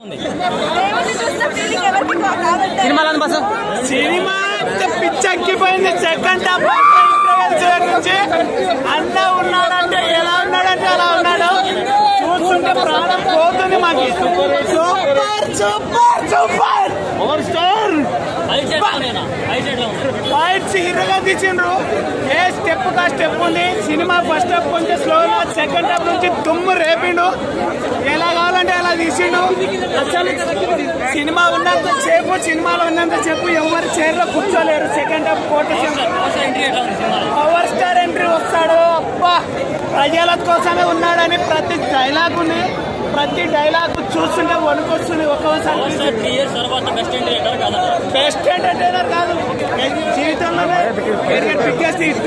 Cinema బస్సు cinema పిచ్చెక్కిపోయింది. Second half నుంచి అన్న ఉన్నాడంటే ఎలా ఉన్నాడంటే అలా ఉన్నాడు. చూస్తుంటే ప్రాణం పోతుంది మాకు. Super super super power star fights హీరోగా తీసిండ్రు. ఏ స్టెప్ కా స్టెప్ ఉంది. సినిమా ఫస్ట్ హాఫ్ కొంచెం స్లోగా, సెకండ్ హాఫ్ నుంచి దుమ్ము రేపిండు. ఎలా కావాలంటే అలా తీసిండు. అసలు సినిమా ఉన్నంత సేపు, సినిమాలో ఉన్నంత సేపు ఎవరు చైర్లో కూర్చోలేరు. Second half power star entry వస్తాడు. అబ్బా ప్రజల కోసమే ఉన్నాడని ప్రతి డైలాగ్ ఉంది. ప్రతి డైలాగ్ చూస్తుంటే వణుకొస్తుంది. ఒక్కోసారి బెస్ట్ ఎంటర్టైనర్ కాదు, జీవితంలోనే బిగ్గెస్ట్ హిట్.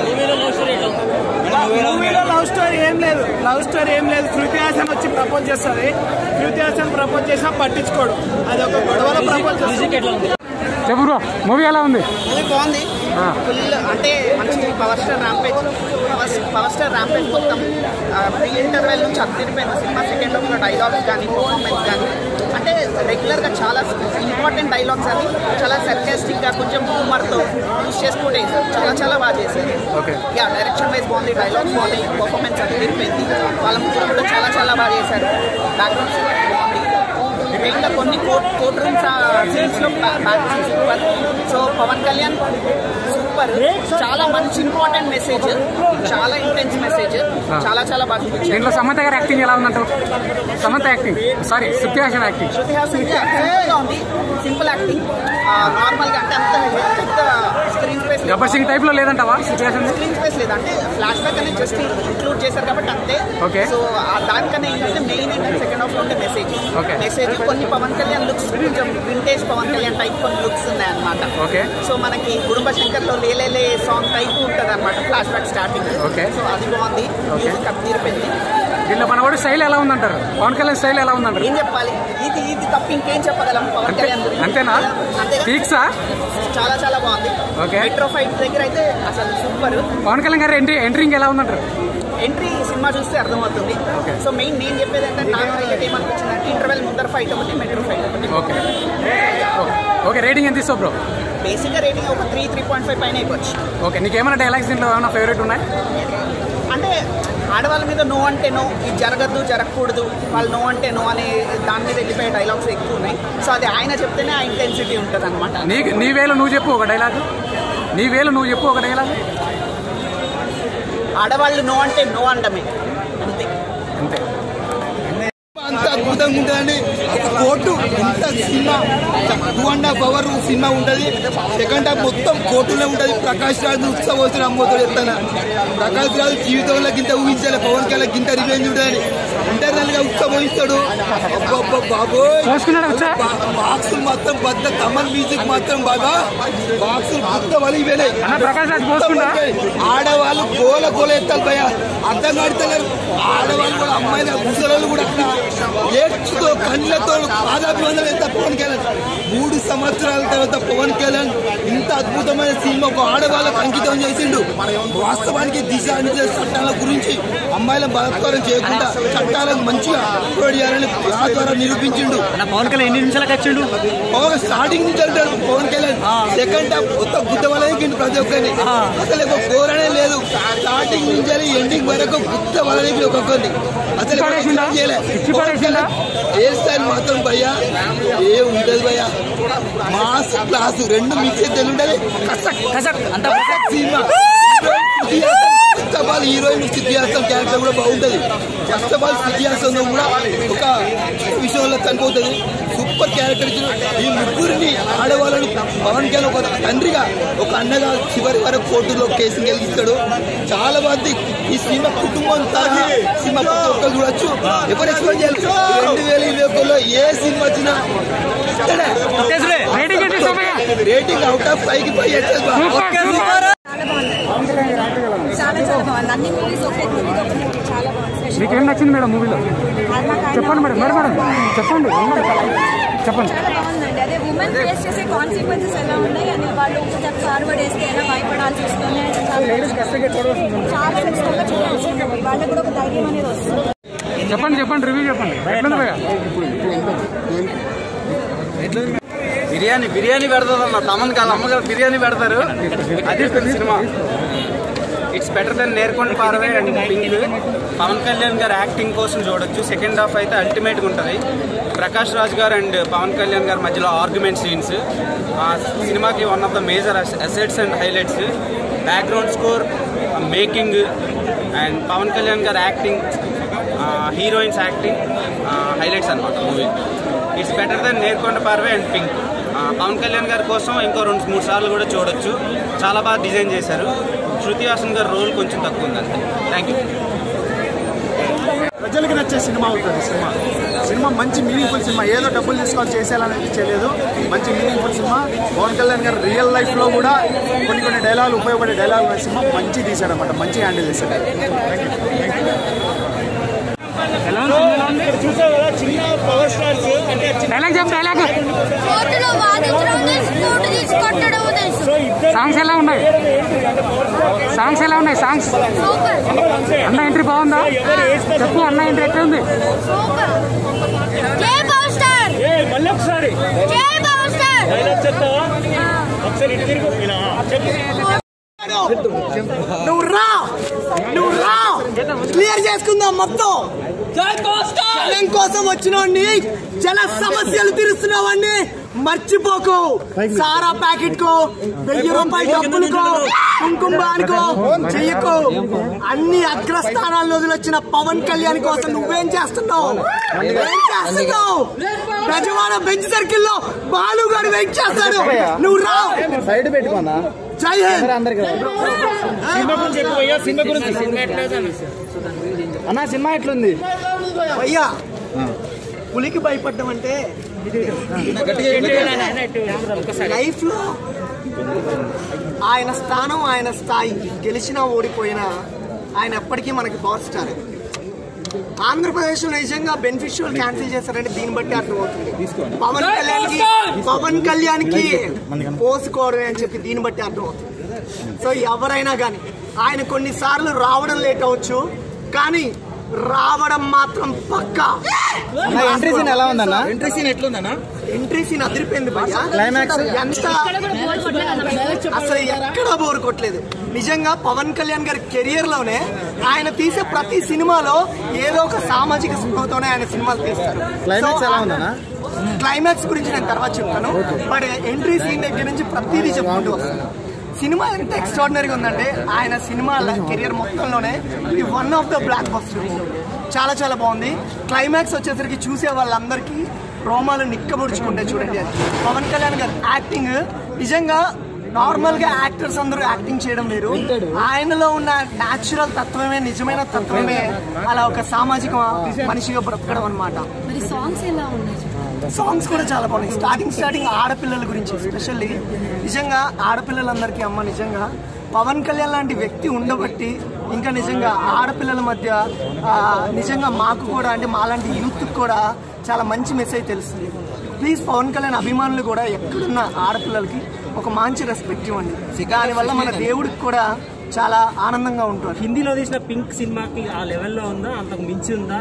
మూవీలో లవ్ స్టోరీ ఏం లేదు. లవ్ స్టోరీ ఏం లేదు. శృతి హాసన్ వచ్చి ప్రపోజ్ చేస్తుంది. శృతి హాసన్ ప్రపోజ్ చేసినా పట్టించుకోడు. అది ఒక గొడవలో ప్రపోజ్ చేస్తుంది. చెప్పు బ్రో, మూవీ ఎలా ఉంది? మూవీ బాగుంది. ఫుల్ అంటే మంచి పవర్ స్టార్ ర్యాంపేజ్ మొత్తం ప్రీ ఇంటర్వెల్ నుంచి అద్దరిపోయింది సినిమా. సెకండ్ హాఫ్లో డైలాగ్స్ కానీ పర్ఫార్మెన్స్ కానీ అంటే రెగ్యులర్గా చాలా ఇంపార్టెంట్ డైలాగ్స్ అని చాలా సర్కాస్టిక్గా కొంచెం హ్యూమర్తో యూజ్ చేసుకుంటే చాలా బాగా చేశారు. యా డైరెక్షన్ వైజ్ బాగుంది, డైలాగ్స్ బాగుంది, పర్ఫార్మెన్స్ అద్దరిపోయింది. వాళ్ళ ముగ్గురు కూడా చాలా బాగా చేశారు. బ్యాక్గ్రౌండ్ బాగుంది. మెయిన్గా కొన్ని కోర్ట్ రూమ్స్ సీన్స్లో super. So Pawan Kalyan super. చాలా మంచి ఇంపార్టెంట్ మెసేజ్, చాలా ఇంటెన్స్ మెసేజ్. చాలా బాగా చూపించారు. దీంట్లో సమంత గారి యాక్టింగ్ ఎలా ఉందంటారు? Samantha acting sorry Shruti Haasan acting. Shruti Haasan సింపుల్గా ఉంది. సింపుల్ యాక్టింగ్ నార్మల్గా అంటే అంత పెద్ద screen space Gabbar Singh type లో లేదంటావా? శృతి హాసన్ స్క్రీన్ స్పేస్ లేదు అంటే ఫ్లాష్ బ్యాక్ అనేది జస్ట్ ఇంక్లూడ్ చేశారు కాబట్టి అంతే. సో దానికన్నా ఏంటంటే మెయిన్ ఏంటంటే సెకండ్ హాఫ్ లో ఉంటే మెసేజ్ కొన్ని పవన్ కళ్యాణ్ లుక్స్ కొంచెం వింటేజ్ పవన్ కళ్యాణ్ టైప్ కొన్ని లుక్స్ ఉన్నాయన్నమాట. సో మనకి గుడుంబ శంకర్ లో లేలే సాంగ్ టైప్ ఉంటుంది అనమాట ఫ్లాష్ బ్యాక్ స్టార్టింగ్. సో అది బాగుంది. మ్యూజిక్ అద్దరిపోయింది. దీంట్లో మనవాడు స్టైల్ ఎలా ఉందంటారు? పవన్ కళ్యాణ్ స్టైల్ ఎలా ఉందంటారు? ఏం చెప్పాలి, ఇది తప్ప ఇంకేం చెప్పగలం పవన్ కళ్యాణ్ గురించి? అంతేనా? ఫిక్సా? చాలా బాగుంది. మెట్రో ఫైట్ దగ్గర అయితే అసలు సూపర్. పవన్ కళ్యాణ్ గారు ఎంట్రింగ్ ఎలా ఉందంటారు? ఎంట్రీ సినిమా చూస్తే అర్థమవుతుంది. సో మెయిన్ నేను చెప్పేది ఏంటంటే నాకు హైలైట్ ఏమనిపించిందంటే ఇంటర్వెల్ ముందర ఫైట్ ఒకటి, మెట్రో ఫైట్ ఒకటి. ఓకే రేటింగ్ ఎంత ఇస్తావు బ్రో? బేసిక్గా రేటింగ్ ఒక 3.5 పైన అయిపోవచ్చు. ఓకే, నీకేమైనా డైలాగ్స్ దీంట్లో ఏమైనా ఫేవరెట్ ఉన్నాయి? అంటే ఆడవాళ్ళ మీద నో అంటే నో, ఇది జరగద్దు జరగకూడదు, వాళ్ళు నో అంటే నో అనే దాని మీద వెళ్ళిపోయే డైలాగ్స్ ఎక్కువ ఉన్నాయి. సో అది ఆయన చెప్తేనే ఆ ఇంటెన్సిటీ ఉంటుంది అనమాట. నీ వేలో నువ్వు చెప్పు ఒక డైలాగ్. ఆడవాళ్ళు నో అంటే నో అంటమే, అంతే. అంత అద్భుతంగా ఉంటుందండి. కోర్టు ఇంత సినిమా 2.5 hours సినిమా ఉంటుంది. సెకండ్ హాఫ్ మొత్తం కోర్టులో ఉంటుంది. ప్రకాష్ రాజు ఉత్సవం అమ్మతో చెప్తాను. ప్రకాష్ రాజు జీవితంలో గింత ఊహించాలి. పవన్ కళ్యాణ్ గింత రివెంజ్ ఉంటుంది. ఇంటర్నల్ గా ఉత్సవం ఇస్తాడు. బాబోయ్ బాక్సులు మాత్రం బద్ద, కమల్ మ్యూజిక్ మాత్రం బాగా బాక్సులు బద్ద వలిగిపోయినాయి. ఆడవాళ్ళు గోల ఎత్తాలి భయ, అర్థం కాడుతున్నారు. ఆడవాళ్ళు కూడా అమ్మాయిల ముసలు కూడా ఏడ్చుతో కళ్ళతో పాదాభివందనం ఎంత పవన్ కళ్యాణ్. 3 సంవత్సరాల తర్వాత పవన్ కళ్యాణ్ ఇంత అద్భుతమైన సినిమా ఒక ఆడవాళ్ళకు అంకితం చేసిండు. వాస్తవానికి దిశానిర్దేశ చట్టాల గురించి అమ్మాయిల బలాత్కారం చేయకుండా చట్టాలను మంచిగా చేయాలని ఆ ద్వారా నిరూపించిండు. పవన్ కళ్యాణ్ ఎన్ని నిమిషాలకు వచ్చిండు? స్టార్టింగ్ నుంచి అంటాడు పవన్ కళ్యాణ్. సెకండ్ హాఫ్ కొత్త గుద్ద వలకిండు ప్రతి ఒక్కరిని. అసలు ఒక ఘోరనే లేదు. స్టార్టింగ్ నుంచి ఎండింగ్ వరకు గుద్ద వలకి ఒక్కొక్కరిని అసలు హెయిర్ స్టైల్ మాత్రం భయ్యా ఏ ఉండదు భయ్యా. మాస్ క్లాసు రెండు మిక్స్ అయితే ఉండాలి. Cinema first half all heroine Shruti Haasan character కూడా బాగుంటుంది. ఫస్ట్ ఆఫ్ ఆల్ స్థితి హాసన్ కూడా ఒక విషయంలో చనిపోతుంది. సూపర్ క్యారెక్టర్ ఇచ్చిన ఈ ముగ్గురిని ఆడవాళ్ళని పవన్ కళ్యాణ్ ఒక తండ్రిగా, ఒక అన్నగా చివరి వరకు కోర్టులో కేసులు గెలిగిస్తాడు. చాలా మంది ఈ సినిమా కుటుంబం తరహా సినిమా ఒక్కరు చూడొచ్చు. ఎవరు ఎక్స్ప్లెయిన్ చేయాలి? 2021లో ఏ సినిమా వచ్చినా రేటింగ్ అవుట్ ఆఫ్ 5కి 5 ఇచ్చేది. మీకేం నచ్చింది మేడం మూవీలో? చెప్పండి మేడం. చెప్పండి. చాలా బాగుందండి. అదే ఉమెన్ ఫేస్ చేసే కాన్సిక్వెన్సెస్ ఎలా ఉన్నాయి అని వాళ్ళు ఒక స్టెప్ ఫార్వర్డ్ వేస్తే ఎలా భయపడాల్సి వస్తుంది. చాలా ఖచ్చితంగా చూడాల్సింది. వాళ్ళకి కూడా ఒక ధైర్యం అనేది వస్తుంది. చెప్పండి రివ్యూ చెప్పండి. బిర్యానీ పెడతారు అన్న తమన్ కాళ్ళ అమ్మగారు బిర్యానీ పెడతారు. అది cinema. It's better than Nerkonda Paarvai and Pink. Pawan Kalyan garu acting కోసం చూడొచ్చు. సెకండ్ హాఫ్ అయితే అల్టిమేట్గా ఉంటుంది. ప్రకాష్ రాజ్ గారు అండ్ పవన్ కళ్యాణ్ గారి మధ్యలో ఆర్గ్యుమెంట్ సీన్స్ ఆ సినిమాకి one of the major assets and highlights. Background score, making and Pawan Kalyan garu acting, heroines acting highlights అనమాట movie. It's better than Nerkonda Paarvai and Pink. Pawan Kalyan గారి కోసం ఇంకో 2-3 సార్లు కూడా చూడొచ్చు. చాలా బాగా డిజైన్ చేశారు. శృతి హాసన్ గారి రోల్ కొంచెం తక్కువ ఉందంటే. Thank you. ప్రజలకి నచ్చే సినిమా అవుతుంది. సినిమా మంచి మీనింగ్ఫుల్ సినిమా. ఏదో డబ్బులు తీసుకొని చేసేయాలని చేయలేదు. మంచి మీనింగ్ఫుల్ సినిమా. పవన్ కళ్యాణ్ గారు రియల్ లైఫ్లో కూడా కొన్ని డైలాగులు ఉపయోగపడే డైలాగులు సినిమా మంచి తీశాడనమాట. మంచి హ్యాండిల్ చేశాడు. చూసావు కదా చిన్న పవర్ స్టార్స్ అంటే సాంగ్స్ ఎలా ఉన్నాయి? సాంగ్స్ అన్న ఎంట్రీ బాగుందా? చెప్పు అన్న ఎంట్రీ ఎట్లా ఉంది? మళ్ళీ ఒకసారి నువ్వు రా క్లియర్ చేసుకుందాం మొత్తం. జనం కోసం వచ్చినోడిని, జన సమస్యలు తీరుస్తున్నావని మర్చిపోకు. సారా ప్యాకెట్ కో, 1000 రూపాయల డబ్బులకో, కుంకుమానికో చెయ్యకు. అన్ని అగ్రస్థానాల్లో వదిలొచ్చిన పవన్ కళ్యాణ్ కోసం నువ్వేం చేస్తున్నావు? ప్రజవాడ బెంచ్ సర్కిల్ లో బాలు గారు వెయిట్ చేస్తాడు. నువ్వు రా. సైడ్ పెట్టుకున్నా. జై హింద్. అన్నా సినిమా ఎట్లుంది అయ్యా? పులికి భయపడ్డం అంటే లైఫ్ లో ఆయన స్థానం, ఆయన స్థాయి, గెలిచినా ఓడిపోయినా ఆయన ఎప్పటికీ మనకి పవర్ స్టార్. ఆంధ్రప్రదేశ్ లో నిజంగా బెనిఫిషియల్ క్యాన్సిల్ చేస్తారంటే దీన్ని బట్టి అర్థమవుతుంది. పవన్ కళ్యాణ్ కి పోసుకోవడమే అని చెప్పి దీన్ని బట్టి అర్థమవుతుంది. సో ఎవరైనా కానీ ఆయన కొన్నిసార్లు రావడం లేట్ అవ్వచ్చు, కానీ రావడం మాత్రం పక్కా. ఎంట్రీ సీన్ ఎలా ఉందన్న? ఎంట్రీ సీన్ అదిరిపోయింది భయ్యా. ఎంత అసలు ఎక్కడా బోర్ కొట్టలేదు. నిజంగా పవన్ కళ్యాణ్ గారి కెరియర్ లోనే ఆయన తీసే ప్రతి సినిమాలో ఏదో ఒక సామాజిక స్పృహతోనే ఆయన సినిమాలు తీస్తారు. క్లైమాక్స్ గురించి నేను తర్వాత చెప్తాను. బట్ ఎంట్రీ సీన్ దగ్గర నుంచి ప్రతిదీ చెప్పుకుంటూ వస్తాను. సినిమా ఎంత ఎక్స్ట్రాడినరీగా ఉందంటే ఆయన సినిమా కెరియర్ మొత్తంలోనే ఇది one of the blockbuster. చాలా చాలా బాగుంది. క్లైమాక్స్ వచ్చేసరికి చూసే వాళ్ళందరికీ రోమాలు నిక్కబుడుచుకుంటే చూడండి. అది పవన్ కళ్యాణ్ గారు యాక్టింగ్ నిజంగా నార్మల్ గా యాక్టర్స్ అందరూ యాక్టింగ్ చేయడం వేరు. ఆయనలో ఉన్న న్యాచురల్ తత్వమే, నిజమైన తత్వమే అలా ఒక సామాజిక మనిషిగా బ్రతకడం అనమాట. సాంగ్స్ కూడా చాలా బాగున్నాయి. స్టార్టింగ్ ఆడపిల్లల గురించి ఎస్పెషల్లీ నిజంగా ఆడపిల్లలందరికీ అమ్మ నిజంగా పవన్ కళ్యాణ్ లాంటి వ్యక్తి ఉండబట్టి ఇంకా నిజంగా ఆడపిల్లల మధ్య నిజంగా మాకు కూడా అంటే మాలాంటి యూత్ కూడా చాలా మంచి మెసేజ్ తెలుస్తుంది. ప్లీజ్ పవన్ కళ్యాణ్ అభిమానులు కూడా ఎక్కడున్న ఆడపిల్లలకి ఒక మంచి రెస్పెక్ట్ ఇవ్వండి. దానివల్ల మన దేవుడికి కూడా చాలా ఆనందంగా ఉంటుంది. హిందీలో తీసిన పింక్ సినిమాకి ఆ లెవెల్లో ఉందా, అంతకు మించి ఉందా?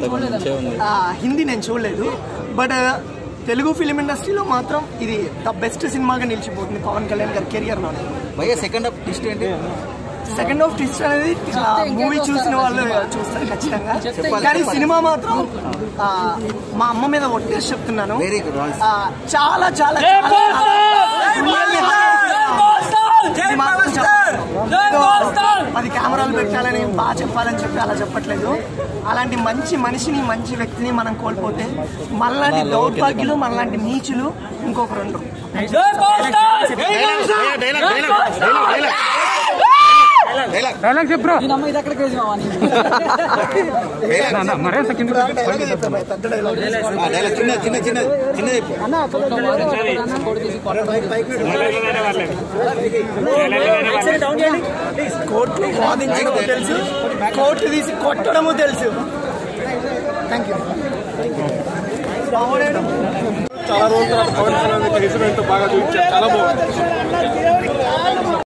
హిందీ నేను చూడలేదు, బట్ తెలుగు ఫిలిం ఇండస్ట్రీలో మాత్రం ఇది ద బెస్ట్ సినిమాగా నిలిచిపోతుంది పవన్ కళ్యాణ్ గారి కెరియర్ లో. సెకండ్ హాఫ్ ట్విస్ట్ ఏంటి? సెకండ్ హాఫ్ ట్విస్ట్ అనేది మూవీ చూసిన వాళ్ళు చూస్తారు ఖచ్చితంగా. కానీ సినిమా మాత్రం మా అమ్మ మీద ఒట్టేసి చెప్తున్నాను, చాలా చాలా 10 కెమెరాలు పెట్టాలని బాగా చెప్పాలని చెప్పి అలా చెప్పట్లేదు. అలాంటి మంచి మనిషిని, మంచి వ్యక్తిని మనం కోల్పోతే మనలాంటి దౌర్భాగ్యులు, మనలాంటి నీచులు ఇంకొకరు ఉండరు. చెప్పు కోర్టులో వాదించడము తెలుసు, కోర్టు తీసి కొట్టడము తెలుసు. Thank you. చాలా రోజుల తర్వాత పవన్ కళ్యాణ్ బాగా చూపించారు. చాలా బాగుంది.